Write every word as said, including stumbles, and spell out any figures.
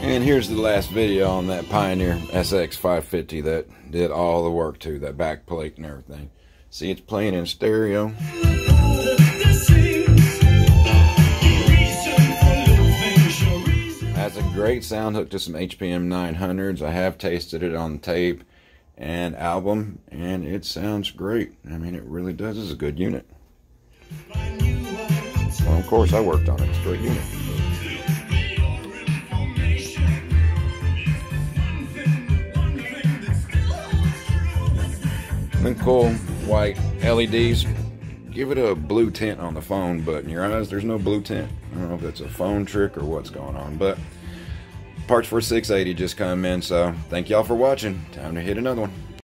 And here's the last video on that Pioneer S X five fifty that did all the work to that back plate and everything. See, it's playing in stereo. Has a great sound, hooked to some H P M nine hundreds. I have tasted it on tape and album, and it sounds great. I mean, it really does. It's a good unit. Well, of course, I worked on it. It's a great unit. And cool white L E Ds. Give it a blue tint on the phone, but in your eyes, there's no blue tint. I don't know if it's a phone trick or what's going on, but parts for six eighty just come in, so thank y'all for watching. Time to hit another one.